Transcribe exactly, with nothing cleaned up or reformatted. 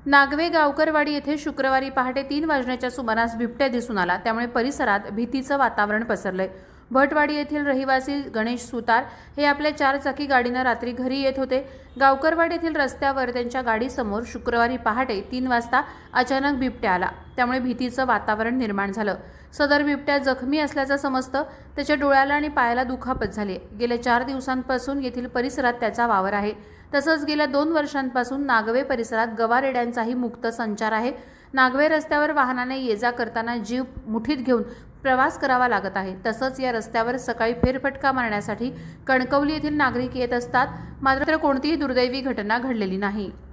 नागवे गावकरवाडी येथे शुक्रवारी पहाटे तीन वाजण्याच्या सुमारास बिबट्या दिसून आला। त्यामुळे परिसरात भीतीचं वातावरण पसरलंय। भटवाडी येथील रहिवासी गणेश सुतार हे आपल्या चारचाकी गाडीने रात्री घरी येत होते। गावकरवाडी येथील रस्त्यावर त्यांच्या गाडीसमोर शुक्रवारी पहाटे तीन वाजता अचानक बिबट्या आला। त्यामुळे भीतीचं वातावरण निर्माण झालं। सदर बिबट्या जखमी असल्याचं समजतं। त्याच्या डोळ्याला आणि पायाला दुखापत झाली। गेल्या चार दिवसांपासून येथील परिसरात त्याचा वावर आहे। तसंच गेल्या दोन वर्षांपासून नागवे परिसरात गवारेड्यांचाही मुक्त संचार आहे। नागवे रस्त्यावर वाहनाने ये जा करताना जीव मुठीत घेऊन प्रवास करावा लागत आहे। तसंच या रस्त्यावर सकाळी फेरफटका मारण्यासाठी कणकवली येथील नागरिक येत असतात, मात्र कोणतीही दुर्दैवी घटना घडलेली नाही।